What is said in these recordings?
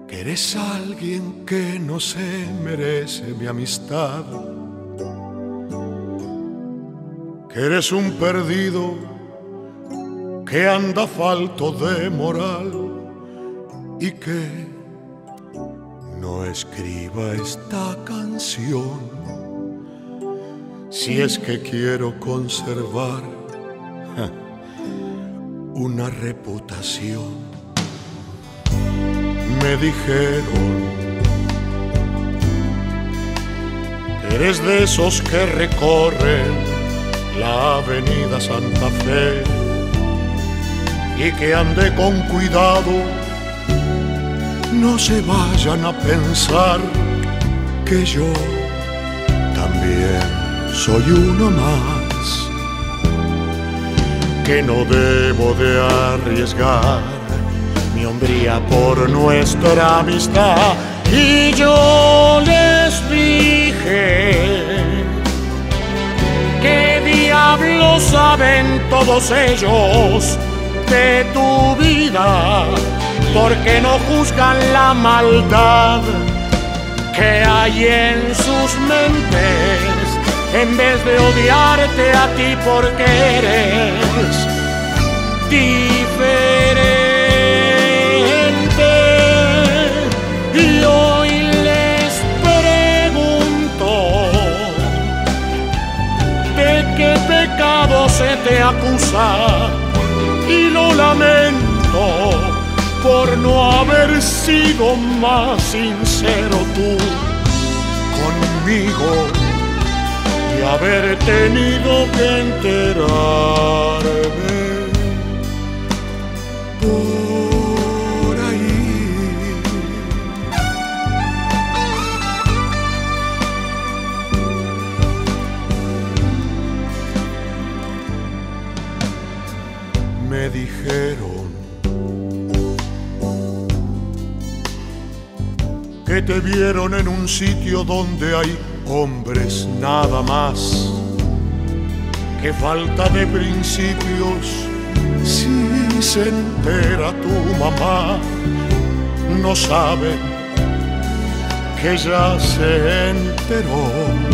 que eres alguien que no se merece mi amistad, que eres un perdido que anda falto de moral y que no escriba esta canción si es que quiero conservar una reputación. Me dijeron que eres de esos que recorren la avenida Santa Fe y que ande con cuidado, no se vayan a pensar que yo también soy uno más, que no debo de arriesgar mi hombría por nuestra amistad. Y yo les dije, ¿qué diablos saben todos ellos de tu vida? Porque no juzgan la maldad que hay en sus mentes, en vez de odiarte a ti porque eres diferente. Y hoy les pregunto, ¿de qué pecado se te acusa? Y lo lamento por no haber sido más sincero tú conmigo y haber tenido que enterarme por ahí. Me dijeron que te vieron en un sitio donde hay hombres nada más, que falta de principios. Si se entera tu mamá, no sabe que ya se enteró.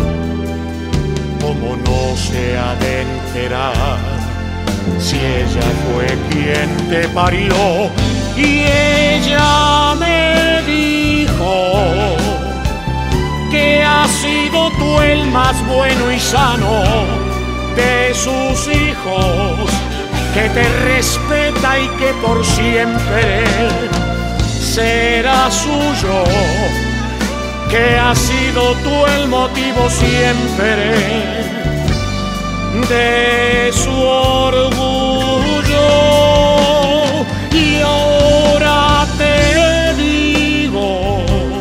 ¿Cómo no se ha de enterar si ella fue quien te parió? Y ella me dijo que has sido tú el más bueno y sano de sus hijos, que te respeta y que por siempre será suyo, que has sido tú el motivo siempre de su orgullo. Y ahora te digo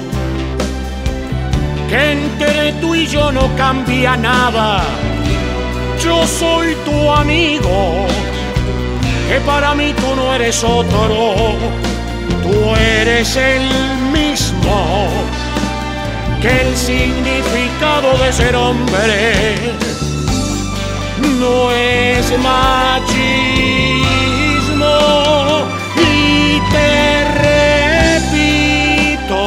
que entre tú y yo no cambia nada. Yo soy tu amigo, que para mí tú no eres otro, tú eres el mismo, que el significado de ser hombre no es machismo. Y te repito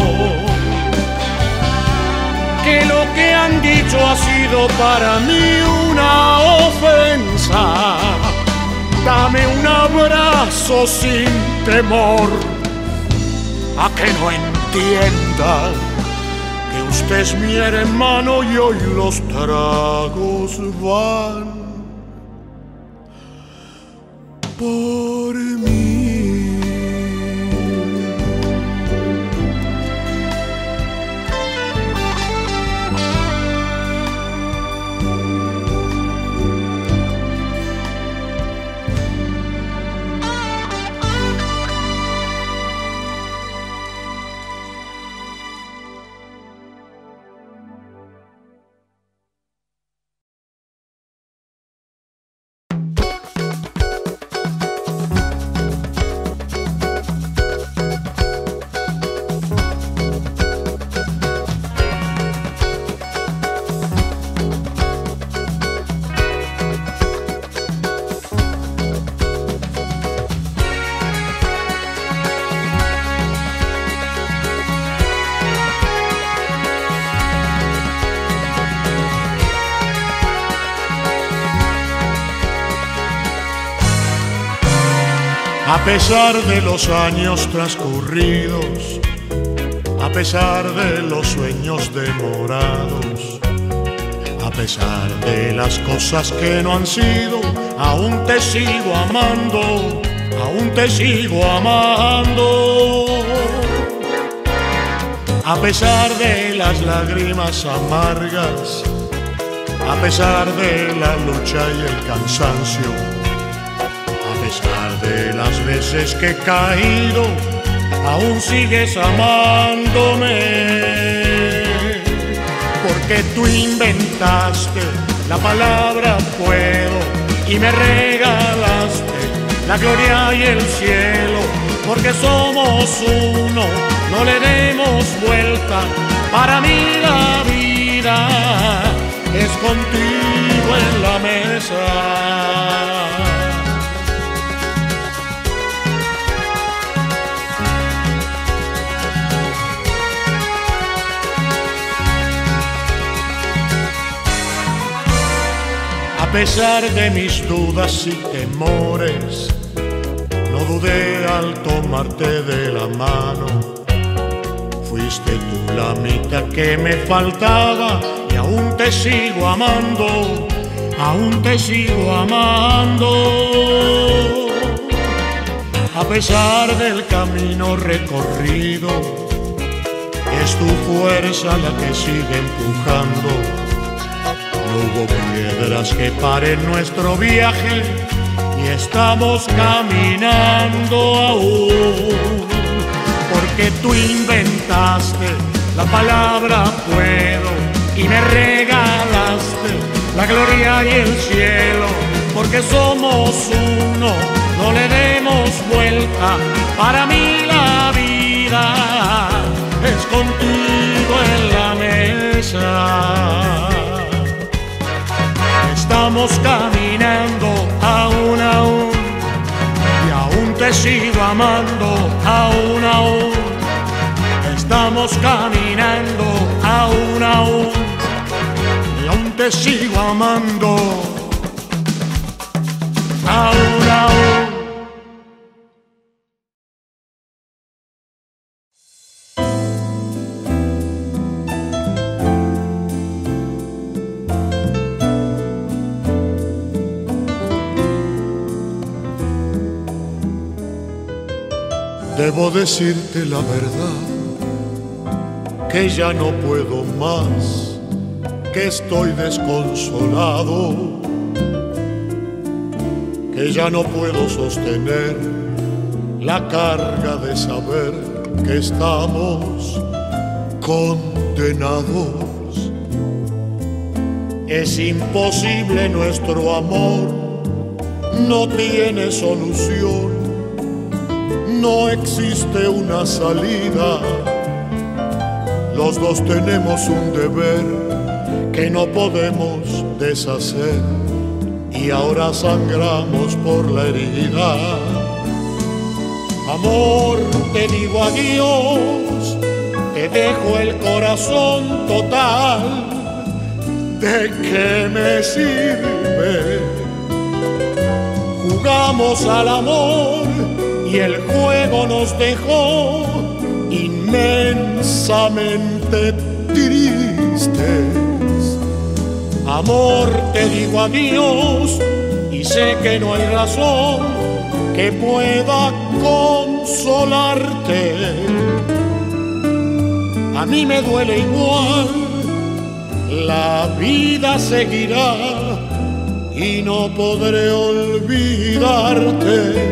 que lo que han dicho ha sido para mí una ofensa. Dame un abrazo sin temor a que no entienda que usted es mi hermano y hoy los tragos van por mí. A pesar de los años transcurridos, a pesar de los sueños demorados, a pesar de las cosas que no han sido, aún te sigo amando, aún te sigo amando. A pesar de las lágrimas amargas, a pesar de la lucha y el cansancio, a pesar de las veces que he caído, aún sigues amándome. Porque tú inventaste la palabra puedo y me regalaste la gloria y el cielo. Porque somos uno, no le demos vuelta. Para mí la vida es contigo en la mesa. A pesar de mis dudas y temores, no dudé al tomarte de la mano. Fuiste tú la mitad que me faltaba y aún te sigo amando, aún te sigo amando. A pesar del camino recorrido, es tu fuerza la que sigue empujando. No hubo piedras que paren nuestro viaje y estamos caminando aún. Porque tú inventaste la palabra puedo y me regalaste la gloria y el cielo. Porque somos uno, no le demos vuelta. Para mí la vida es contigo en la mesa. Estamos caminando aún, aún, y aún te sigo amando, aún. Estamos caminando aún, aún, y aún te sigo amando, aún. Debo decirte la verdad, que ya no puedo más, que estoy desconsolado, que ya no puedo sostener la carga de saber que estamos condenados. Es imposible, nuestro amor no tiene solución. No existe una salida, los dos tenemos un deber que no podemos deshacer y ahora sangramos por la herida. Amor, te digo adiós, te dejo el corazón total. ¿De qué me sirve? Jugamos al amor y el juego nos dejó inmensamente tristes. Amor, te digo adiós y sé que no hay razón que pueda consolarte. A mí me duele igual, la vida seguirá y no podré olvidarte.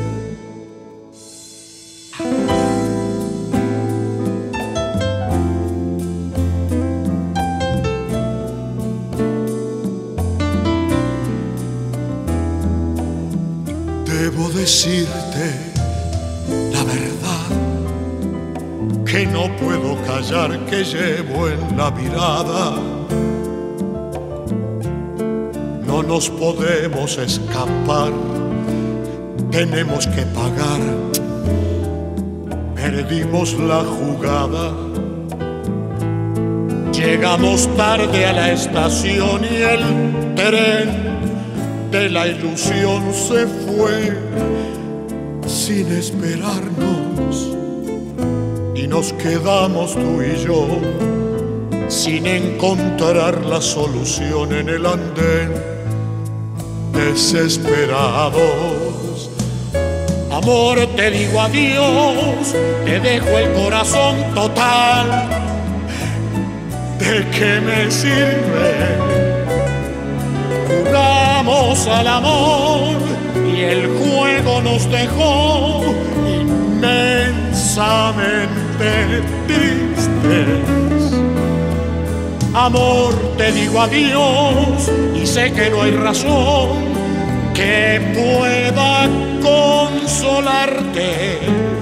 Debo decirte la verdad, que no puedo callar, que llevo en la mirada. No nos podemos escapar, tenemos que pagar. Perdimos la jugada, llegamos tarde a la estación y el tren de la ilusión se fue. sin esperarnos y nos quedamos tú y yo sin encontrar la solución en el andén, desesperados. Amor, te digo adiós, te dejo el corazón total. ¿De qué me sirve? Jugamos al amor y el juego nos dejó inmensamente tristes. Amor, te digo adiós y sé que no hay razón que pueda consolarte.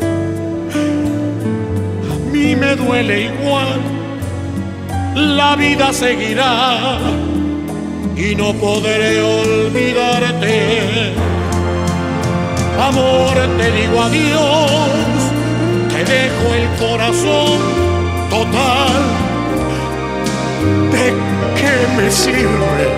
A mí me duele igual, la vida seguirá y no podré olvidarte. Amor, te digo adiós, te dejo el corazón total. ¿De qué me sirve?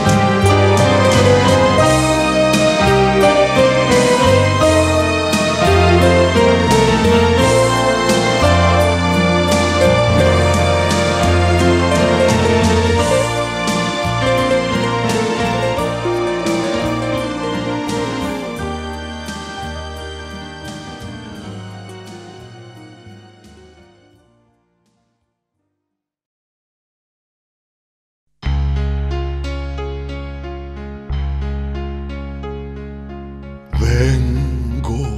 Vengo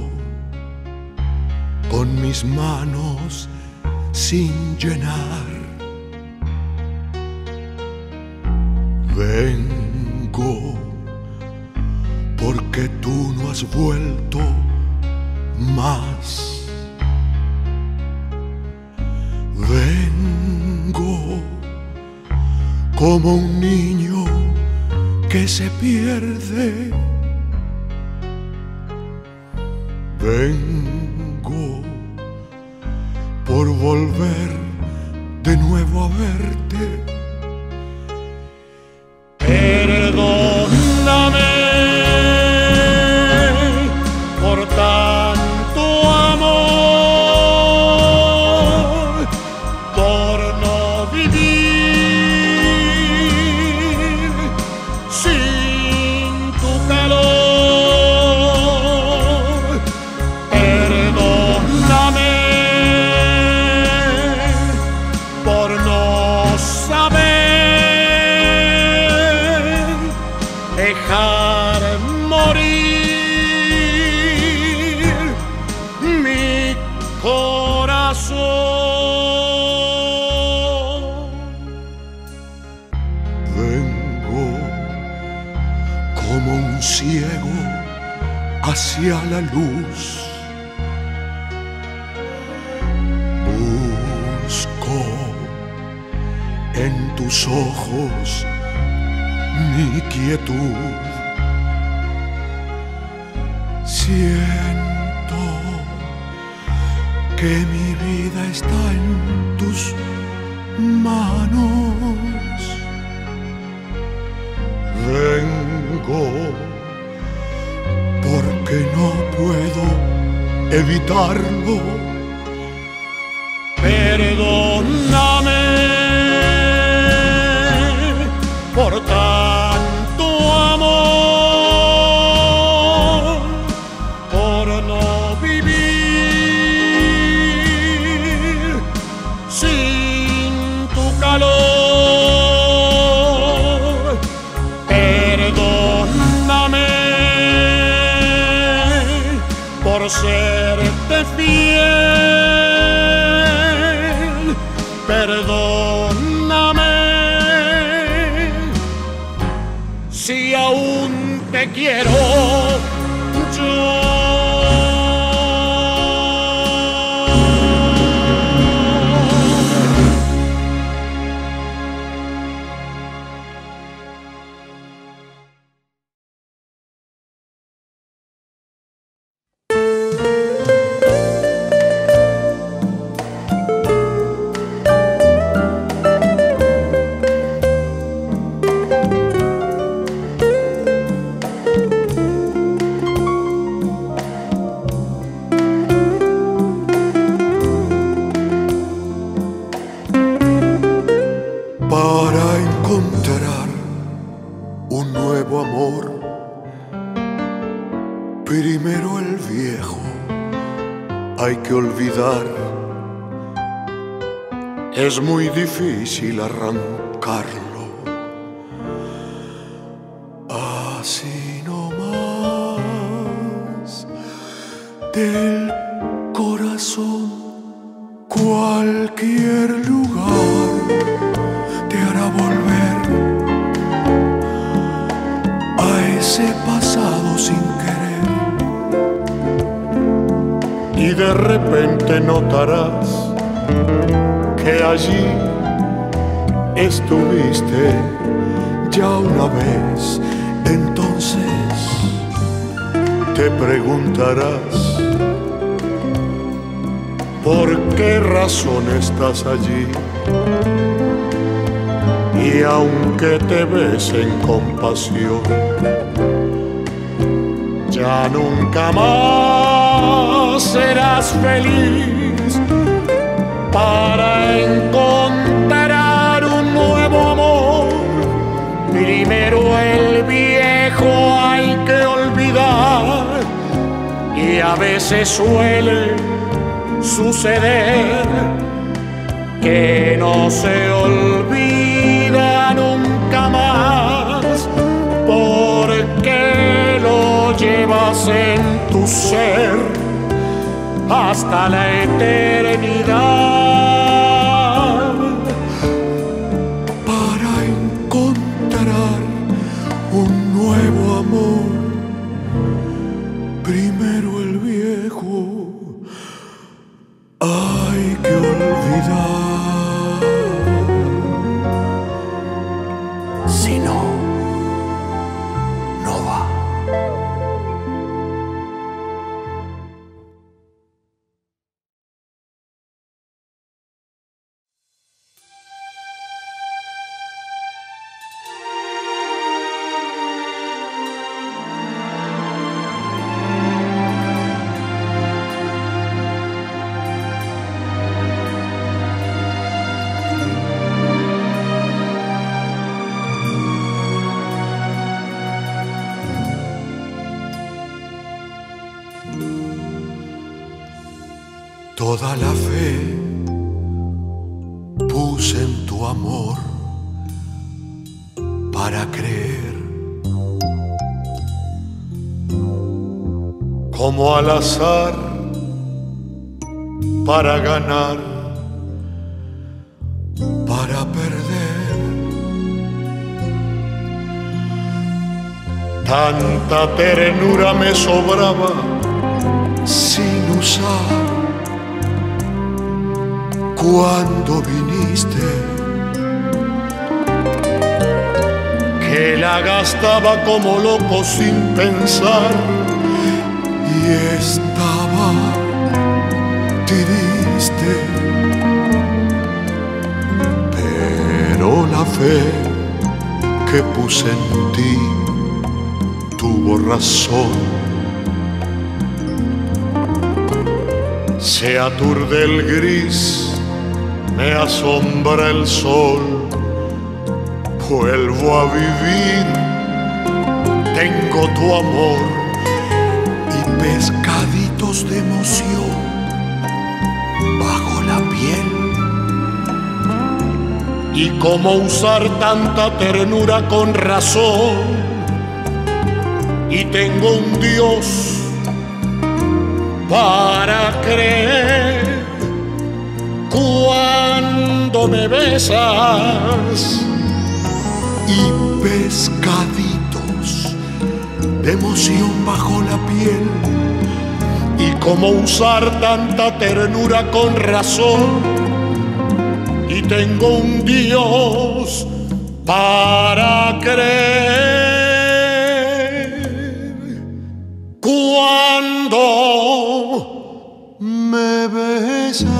con mis manos sin llenar. Vengo porque tú no has vuelto más. Vengo como un niño que se pierde. Vengo por volver de nuevo a verte. Perdóname por tanto amor, por no vivir sin tu calor. Perdóname por no saber dejar morir mi corazón. Vengo como un ciego hacia la luz. Busco en tus ojos mi quietud. Siento que mi vida está en tus manos. Vengo porque no puedo evitarlo. Perdóname por tanto amor, por no vivir sin tu calor. Perdóname por serte fiel. Perdóname si aún te quiero yo. olvidar es muy difícil arrancarlo. Así nomás del corazón, cualquier lugar te hará volver a ese pasado sin querer. Y de repente notarás que allí estuviste ya una vez. Entonces te preguntarás por qué razón estás allí. Y aunque te besen con pasión, ya nunca más serás feliz. Para encontrar un nuevo amor, primero el viejo hay que olvidar. Y a veces suele suceder que no se olvida nunca más, porque lo llevas en tu ser hasta la eternidad. Para encontrar un nuevo amor, primero el viejo hay que olvidar. Si no, no va. Toda la fe puse en tu amor para creer, como al azar para ganar, para perder. Tanta ternura me sobraba sin usar cuando viniste, que la gastaba como loco sin pensar, y estaba triste. Pero la fe que puse en ti tuvo razón. Se aturde el gris, me asombra el sol, vuelvo a vivir, tengo tu amor y pescaditos de emoción bajo la piel. Y cómo usar tanta ternura con razón, y tengo un Dios para creer. Cuando me besas y pescaditos de emoción bajo la piel, y cómo usar tanta ternura con razón, y tengo un Dios para creer. Cuando me besas,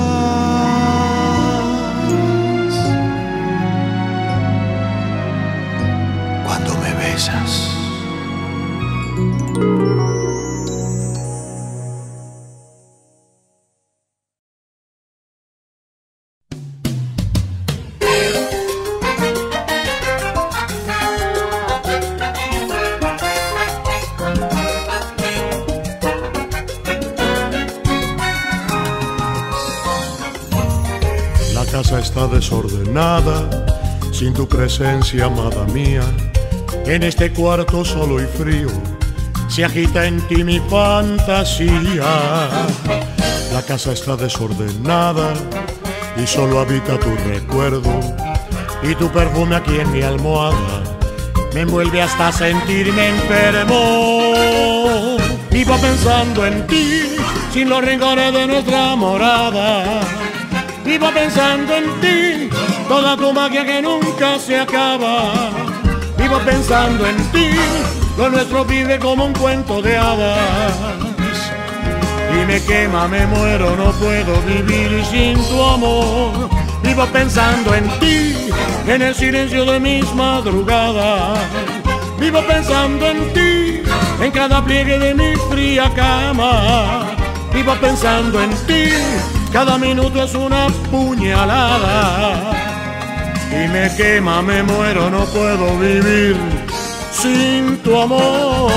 casa está desordenada, sin tu presencia, amada mía. En este cuarto solo y frío se agita en ti mi fantasía. La casa está desordenada y solo habita tu recuerdo, y tu perfume aquí en mi almohada me envuelve hasta sentirme enfermo. Vivo pensando en ti, sin los rincones de nuestra morada. Vivo pensando en ti, toda tu magia que nunca se acaba. Vivo pensando en ti, lo nuestro vive como un cuento de hadas. Y me quema, me muero, no puedo vivir sin tu amor. Vivo pensando en ti, en el silencio de mis madrugadas. Vivo pensando en ti, en cada pliegue de mi fría cama. Vivo pensando en ti, cada minuto es una puñalada. Y me quema, me muero, no puedo vivir sin tu amor.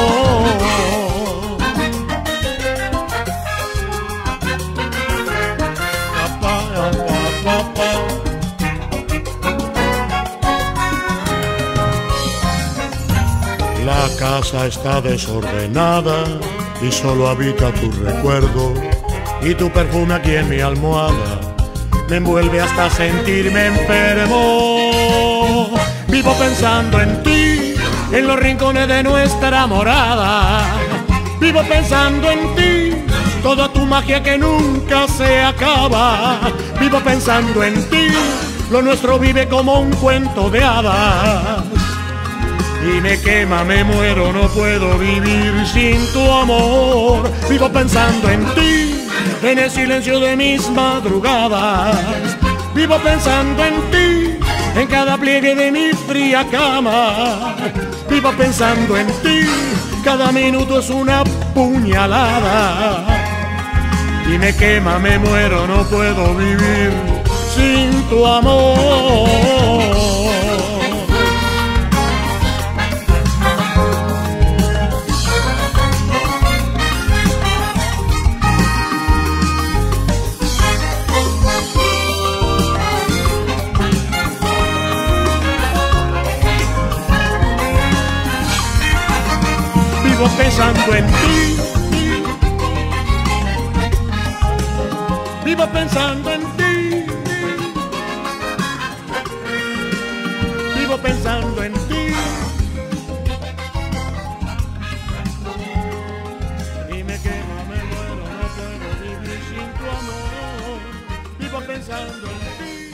La casa está desordenada y solo habita tu recuerdo, y tu perfume aquí en mi almohada me envuelve hasta sentirme enfermo. Vivo pensando en ti, en los rincones de nuestra morada. Vivo pensando en ti, toda tu magia que nunca se acaba. Vivo pensando en ti, lo nuestro vive como un cuento de hadas. Y me quema, me muero, no puedo vivir sin tu amor. Vivo pensando en ti, en el silencio de mis madrugadas. Vivo pensando en ti, en cada pliegue de mi fría cama. Vivo pensando en ti, cada minuto es una puñalada. Y me quema, me muero, no puedo vivir sin tu amor. Vivo pensando en ti, vivo pensando en ti, vivo pensando en ti, y me quema, me muero, no puedo vivir sin tu amor. Vivo pensando en ti.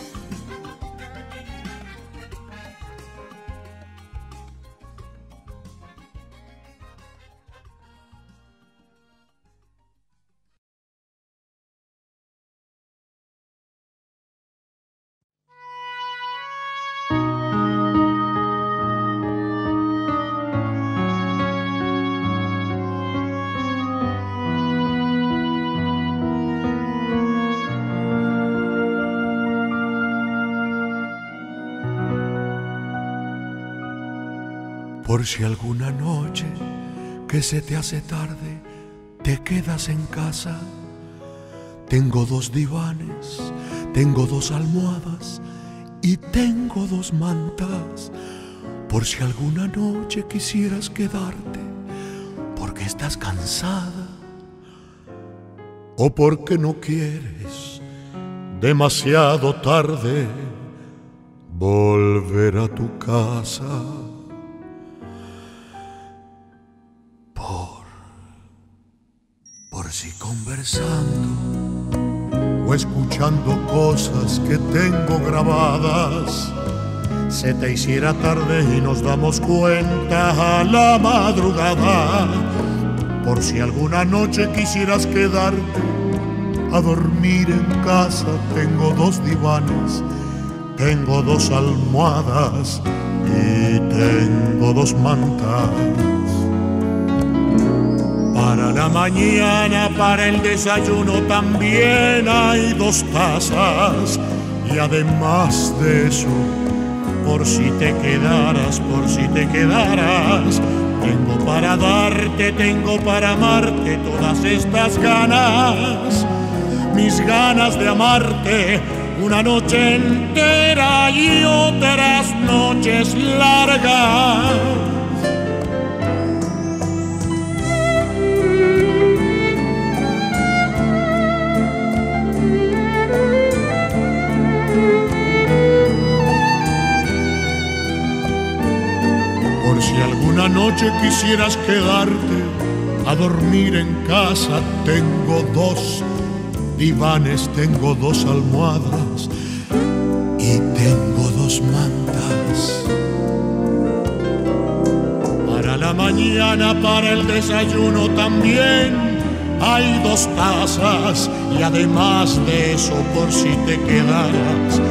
Por si alguna noche que se te hace tarde te quedas en casa, tengo 2 divanes, tengo 2 almohadas y tengo 2 mantas. Por si alguna noche quisieras quedarte porque estás cansada o porque no quieres demasiado tarde volver a tu casa. Por si conversando o escuchando cosas que tengo grabadas se te hiciera tarde y nos damos cuenta a la madrugada. Por si alguna noche quisieras quedarte a dormir en casa, tengo 2 divanes, tengo 2 almohadas y tengo 2 mantas. Para la mañana, para el desayuno también hay 2 tazas. Y además de eso, por si te quedaras, tengo para darte, tengo para amarte todas estas ganas. Mis ganas de amarte una noche entera y otras noches largas. Por si alguna noche quisieras quedarte a dormir en casa, tengo 2 divanes, tengo 2 almohadas y tengo 2 mantas. Para la mañana, para el desayuno también hay 2 tazas, y además de eso, por si te quedaras,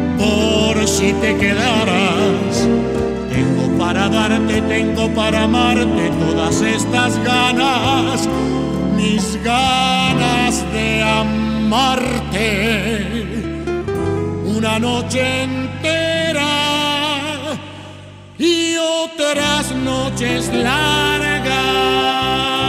tengo para darte, tengo para amarte todas estas ganas, mis ganas de amarte. Una noche entera y otras noches largas.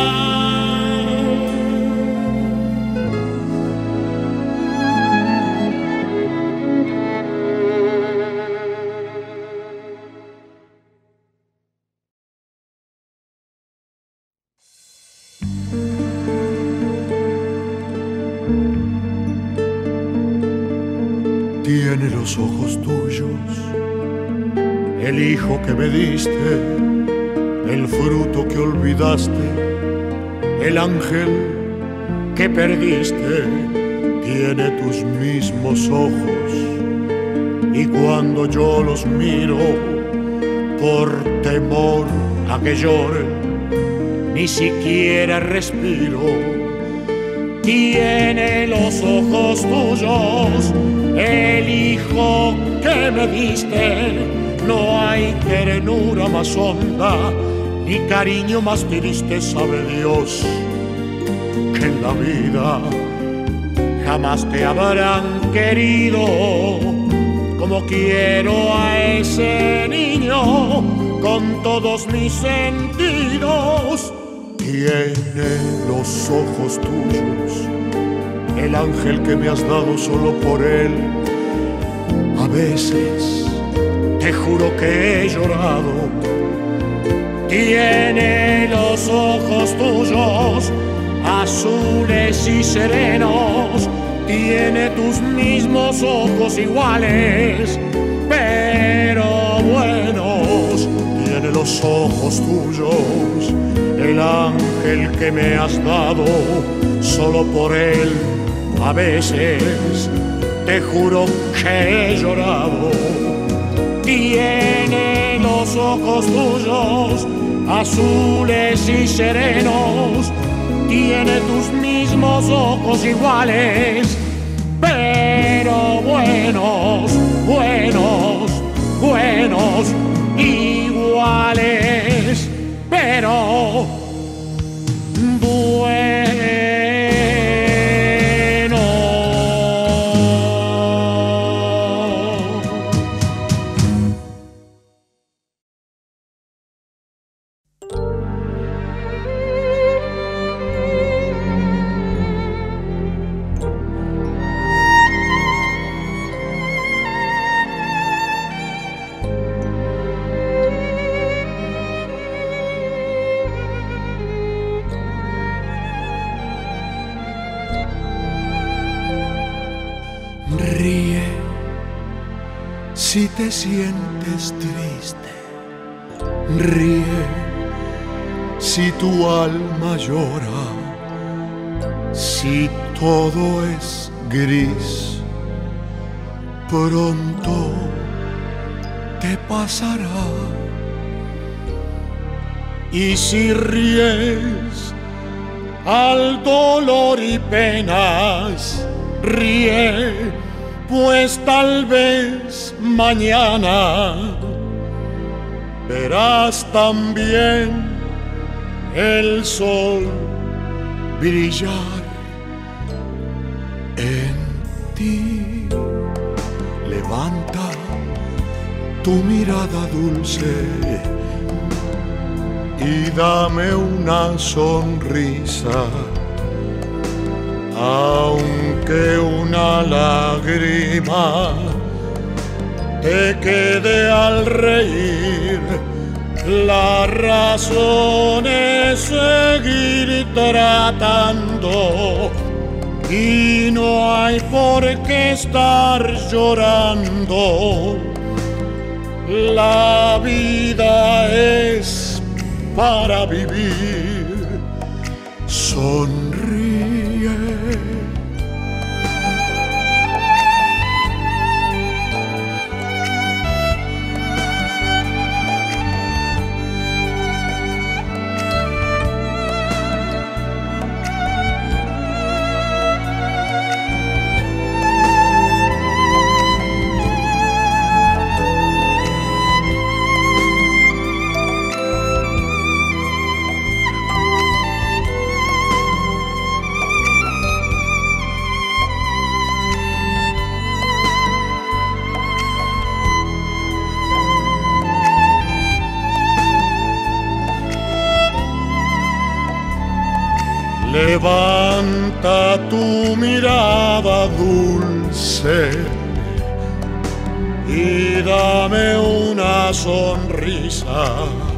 Tiene los ojos tuyos, el hijo que me diste, el fruto que olvidaste, el ángel que perdiste. Tiene tus mismos ojos, y cuando yo los miro, por temor a que llore, ni siquiera respiro. Tiene los ojos tuyos, el hijo que me diste. No hay ternura más honda, ni cariño más triste, sabe Dios, que en la vida jamás te habrán querido como quiero a ese niño con todos mis sentidos. Tiene los ojos tuyos, el ángel que me has dado solo por él. A veces te juro que he llorado. Tiene los ojos tuyos, azules y serenos. Tiene tus mismos ojos iguales, pero buenos. Tiene los ojos tuyos, el ángel que me has dado solo por él. A veces te juro que he llorado. Tiene los ojos tuyos, azules y serenos. Tiene tus mismos ojos iguales, pero buenos, buenos, buenos, iguales, pero buenos. Ríe si te sientes triste, ríe si tu alma llora, si todo es gris, pronto te pasará. Y si ríes al dolor y penas, ríe, pues tal vez mañana verás también el sol brillar en ti. Levanta tu mirada dulce y dame una sonrisa, aunque que una lágrima te quede al reír. La razón es seguir tratando y no hay por qué estar llorando. La vida es para vivir. Sonríe. Levanta tu mirada dulce y dame una sonrisa,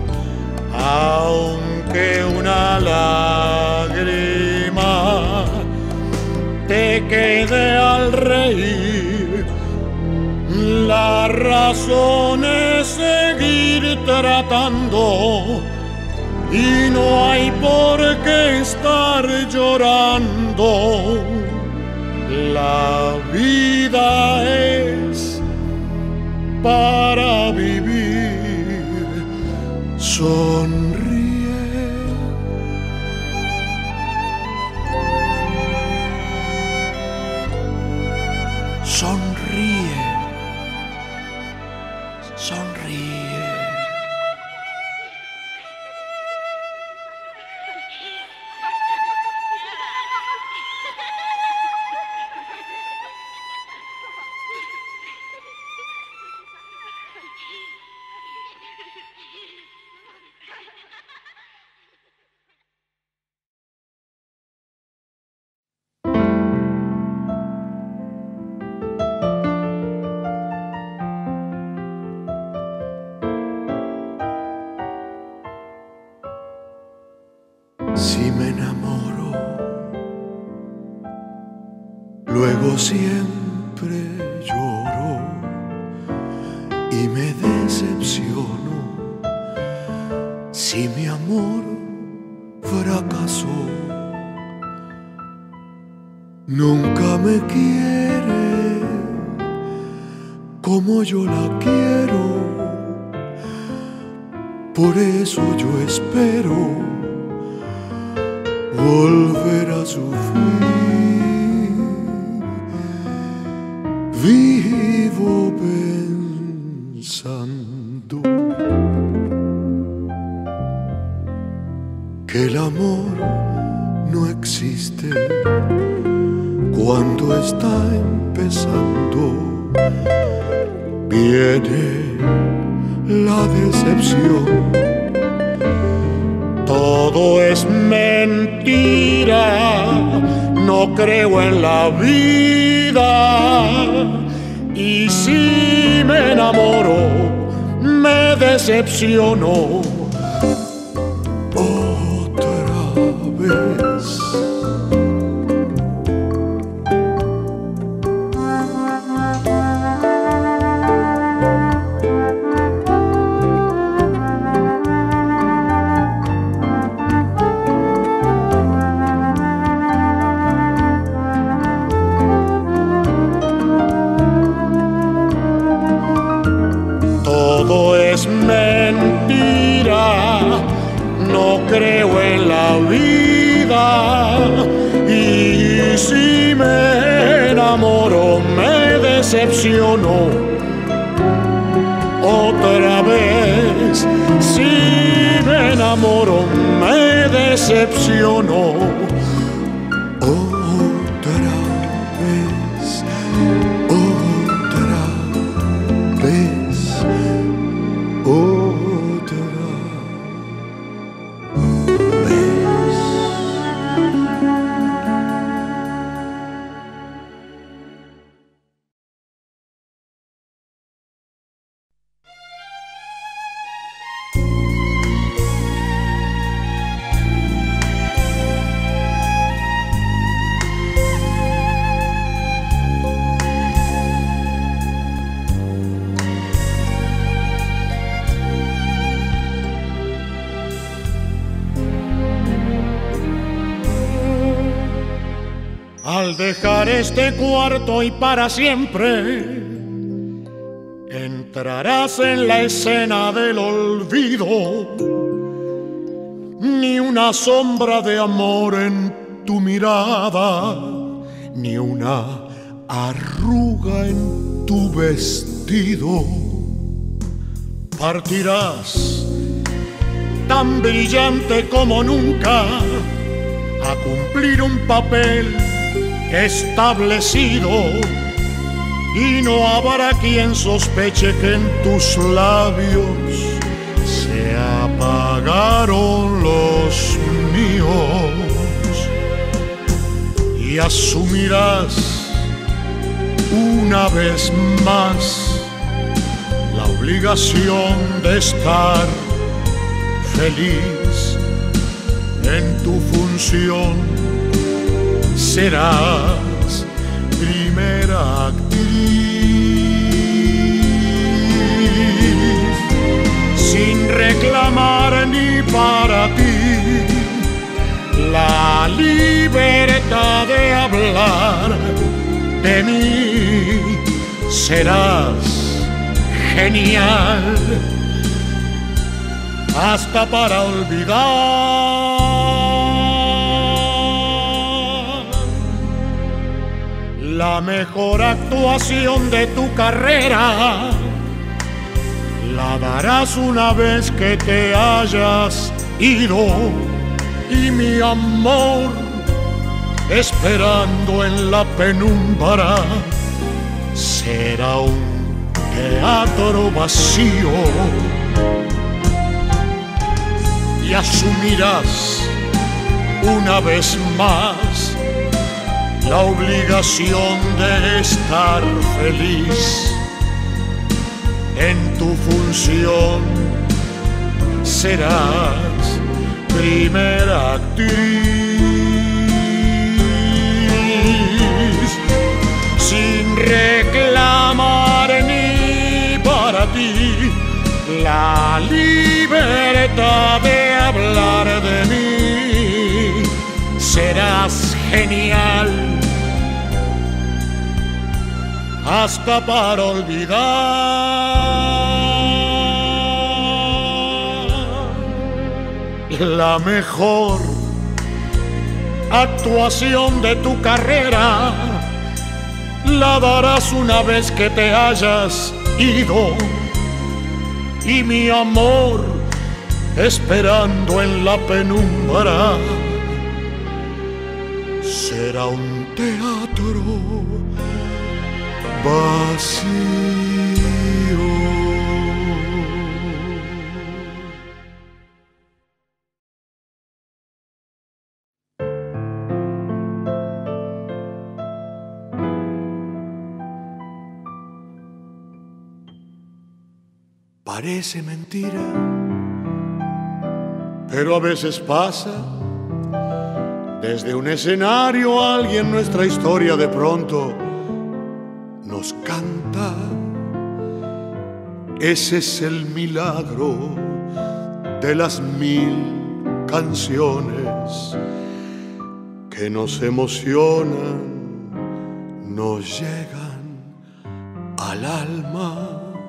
aunque una lágrima te quede al reír. La razón es seguir tratando y no hay por qué estar llorando. La vida es para vivir. Sonríe. Sonríe. Sonríe. Si me enamoro, luego siempre lloro y me decepciono. Si mi amor fracasó, nunca me quiere como yo la quiero. Por eso yo espero volver a sufrir. Vivo pensando que el amor no existe cuando está empezando. Viene la decepción. Todo es mentira, no creo en la vida. Y si me enamoro, me decepciono otra vez. Todo es mentira, no creo en la vida. Y si me enamoro, me decepciono otra vez. Si me enamoro, me decepciono otra vez. Otra vez. Otra vez. Al dejar este cuarto y para siempre, entrarás en la escena del olvido. Ni una sombra de amor en tu mirada, ni una arruga en tu vestido. Partirás tan brillante como nunca a cumplir un papel establecido, y no habrá quien sospeche que en tus labios se apagaron los míos. Y asumirás una vez más la obligación de estar feliz. En tu función serás primera actriz, sin reclamar ni para ti la libertad de hablar de mí. Serás genial hasta para olvidar. La mejor actuación de tu carrera la darás una vez que te hayas ido, y mi amor, esperando en la penumbra, será un teatro vacío. Y asumirás una vez más la obligación de estar feliz. En tu función serás primera actriz, sin reclamar ni para ti la libertad de hablar de mí. Serás genial hasta para olvidar. La mejor actuación de tu carrera la darás una vez que te hayas ido, y mi amor, esperando en la penumbra, será un teatro vacío. Parece mentira, pero a veces pasa. Desde un escenario alguien nuestra historia de pronto nos canta. Ese es el milagro de las 1000 canciones que nos emocionan, nos llegan al alma.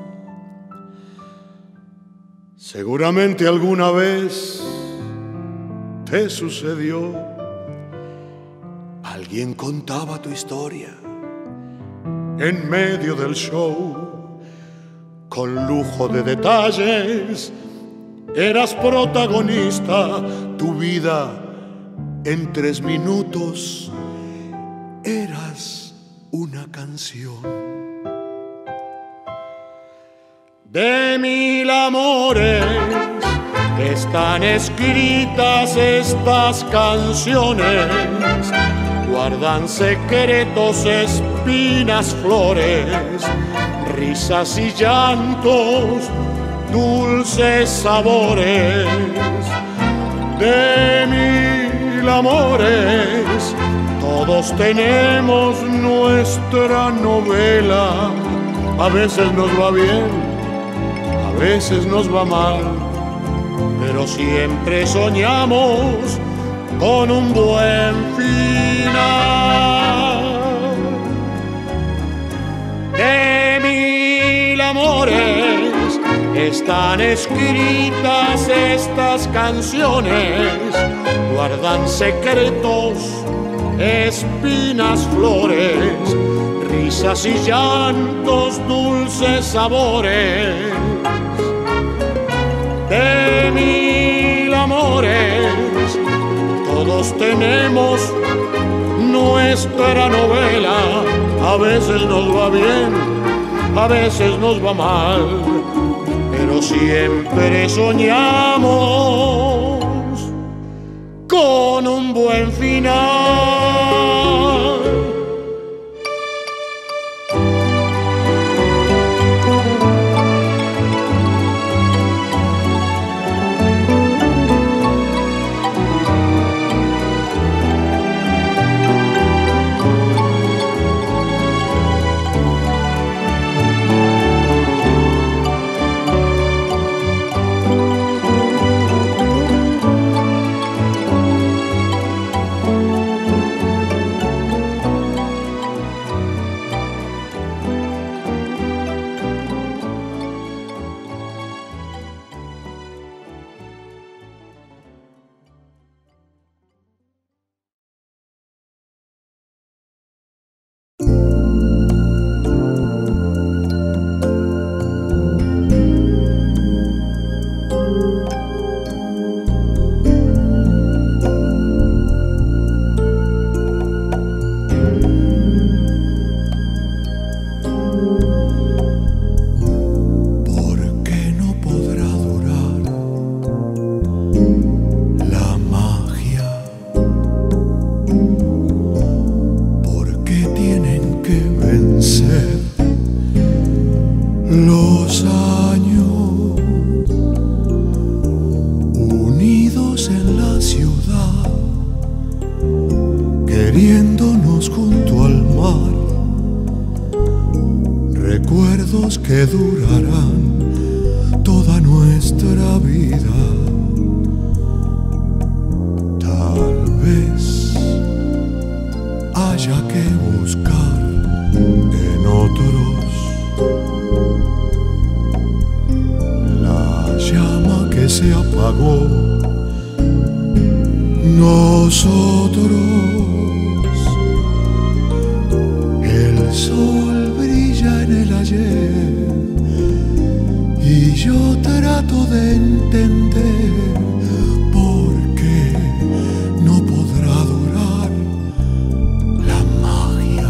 Seguramente alguna vez te sucedió. Alguien contaba tu historia en medio del show, con lujo de detalles. Eras protagonista, tu vida en 3 minutos eras una canción. De 1000 amores están escritas estas canciones, guardan secretos, espinas, flores, risas y llantos, dulces sabores. De 1000 amores todos tenemos nuestra novela. A veces nos va bien, a veces nos va mal, pero siempre soñamos con un buen final. amores están escritas estas canciones, guardan secretos, espinas, flores, risas y llantos, dulces sabores. De mil amores, todos tenemos nuestra novela. A veces nos va bien, a veces nos va mal, pero siempre soñamos con un buen final. Los años unidos en la ciudad, queriéndonos junto al mar, recuerdos que durarán toda nuestra vida. Tal vez haya que buscar en otros la llama que se apagó. Nosotros, el sol brilla en el ayer y yo trato de entender por qué no podrá durar la magia.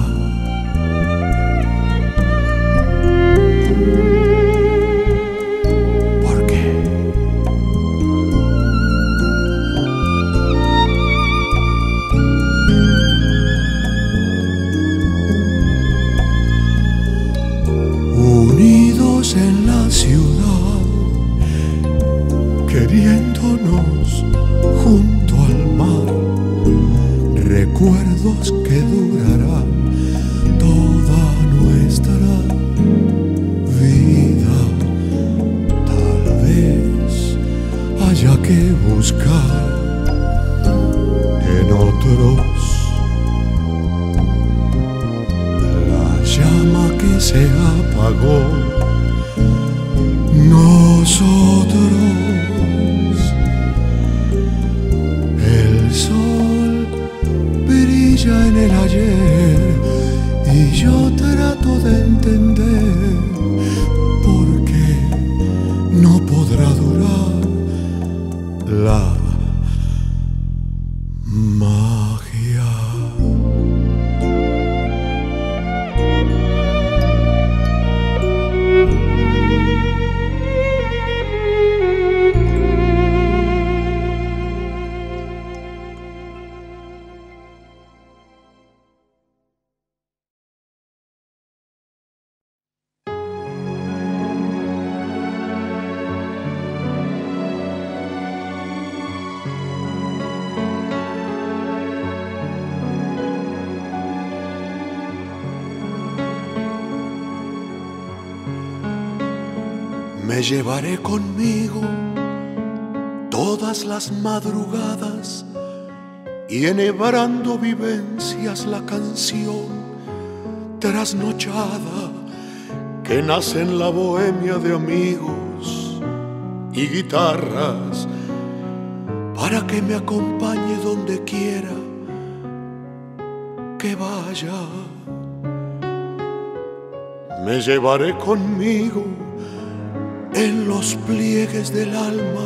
¿Por qué? Unidos en la ciudad, queriéndonos junto al mar, recuerdos que durarán toda nuestra vida. Tal vez haya que buscar en otros la llama que se apagó. Nosotros, el sol brilla en el ayer y yo trato de entender por qué no podrá durar la magia. Me llevaré conmigo todas las madrugadas y enhebrando vivencias la canción trasnochada que nace en la bohemia de amigos y guitarras, para que me acompañe donde quiera que vaya. Me llevaré conmigo en los pliegues del alma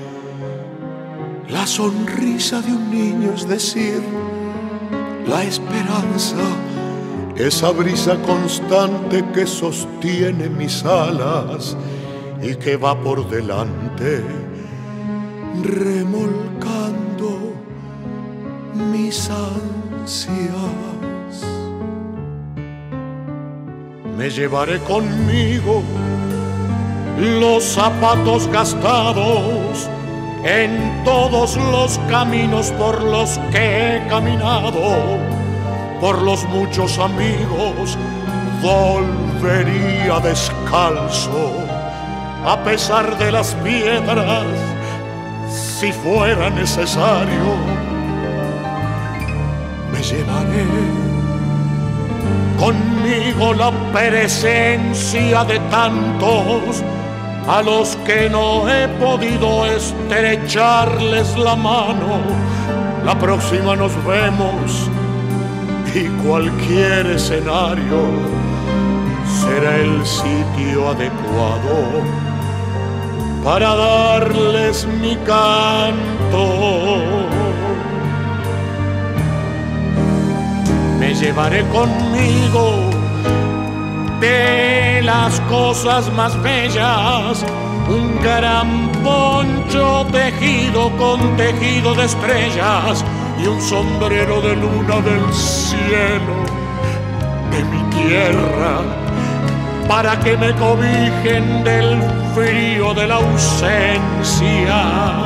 la sonrisa de un niño, es decir, la esperanza, esa brisa constante que sostiene mis alas y que va por delante remolcando mis ansias. Me llevaré conmigo los zapatos gastados en todos los caminos por los que he caminado, por los muchos amigos volvería descalzo, a pesar de las piedras, si fuera necesario. Me llevaré conmigo la presencia de tantos a los que no he podido estrecharles la mano. La próxima nos vemos y cualquier escenario será el sitio adecuado para darles mi canto. Me llevaré conmigo de las cosas más bellas un gran poncho tejido con tejido de estrellas y un sombrero de luna del cielo de mi tierra, para que me cobijen del frío de la ausencia.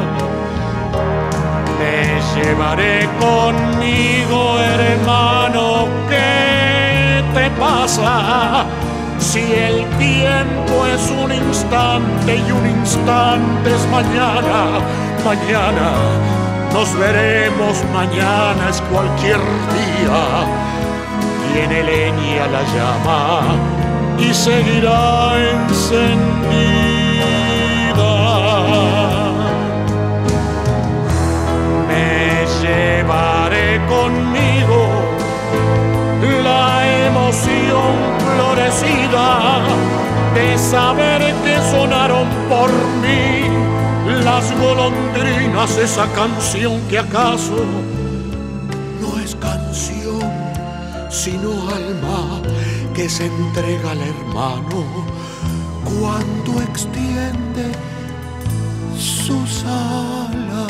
Me llevaré conmigo, hermano, ¿qué te pasa? Si el tiempo es un instante y un instante es mañana, mañana nos veremos, mañana es cualquier día. Tiene leña la llama y seguirá encendida. Me llevaré conmigo la emoción florecida de saber que sonaron por mí las golondrinas, esa canción que acaso no es canción, sino alma que se entrega al hermano cuando extiende sus alas.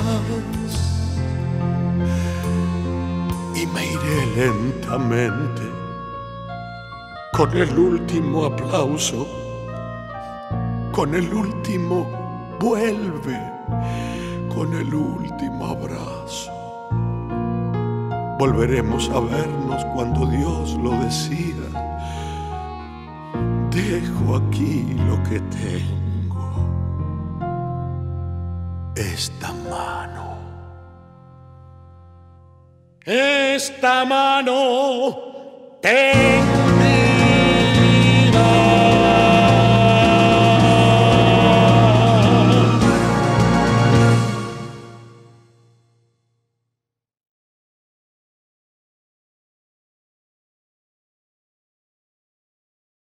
Y me iré lentamente con el último aplauso, con el último vuelve, con el último abrazo. Volveremos a vernos cuando Dios lo decida. Dejo aquí lo que tengo, esta mano. Esta mano te